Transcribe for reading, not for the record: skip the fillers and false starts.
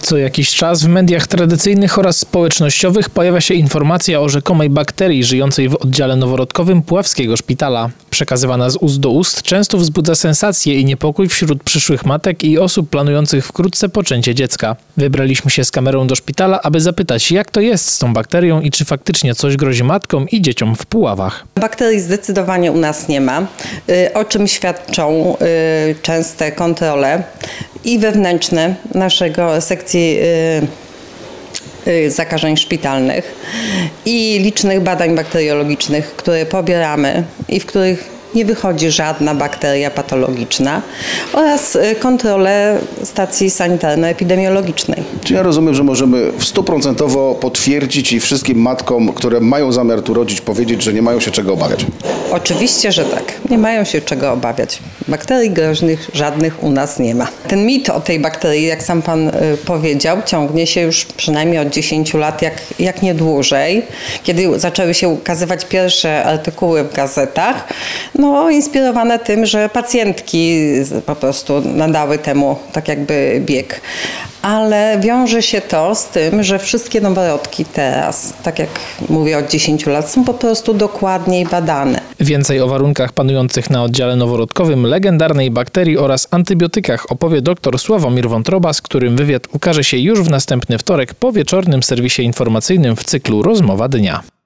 Co jakiś czas w mediach tradycyjnych oraz społecznościowych pojawia się informacja o rzekomej bakterii żyjącej w oddziale noworodkowym Puławskiego Szpitala. Przekazywana z ust do ust często wzbudza sensację i niepokój wśród przyszłych matek i osób planujących wkrótce poczęcie dziecka. Wybraliśmy się z kamerą do szpitala, aby zapytać, jak to jest z tą bakterią i czy faktycznie coś grozi matkom i dzieciom w Puławach. Bakterii zdecydowanie u nas nie ma, o czym świadczą częste kontrole i wewnętrzne naszego sekcji zakażeń szpitalnych i licznych badań bakteriologicznych, które pobieramy i w których nie wychodzi żadna bakteria patologiczna, oraz kontrolę stacji sanitarno-epidemiologicznej. Czy ja rozumiem, że możemy 100% potwierdzić i wszystkim matkom, które mają zamiar tu rodzić, powiedzieć, że nie mają się czego obawiać? Oczywiście, że tak. Nie mają się czego obawiać. Bakterii groźnych żadnych u nas nie ma. Ten mit o tej bakterii, jak sam pan powiedział, ciągnie się już przynajmniej od 10 lat, jak nie dłużej. Kiedy zaczęły się ukazywać pierwsze artykuły w gazetach, inspirowane tym, że pacjentki po prostu nadały temu tak jakby bieg. Ale wiąże się to z tym, że wszystkie noworodki teraz, tak jak mówię, od 10 lat, są po prostu dokładniej badane. Więcej o warunkach panujących na oddziale noworodkowym, legendarnej bakterii oraz antybiotykach opowie dr Sławomir Wątroba, z którym wywiad ukaże się już w następny wtorek po wieczornym serwisie informacyjnym w cyklu Rozmowa Dnia.